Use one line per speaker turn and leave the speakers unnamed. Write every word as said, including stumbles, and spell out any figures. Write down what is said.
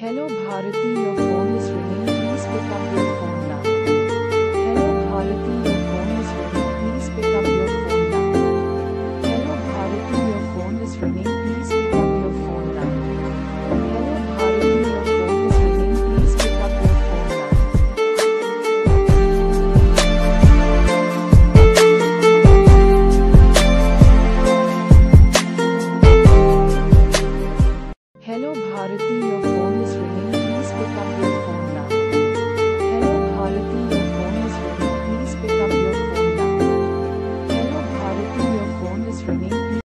Hello Bharati, your phone is ringing. Please pick up your phone now. Hello Bharati.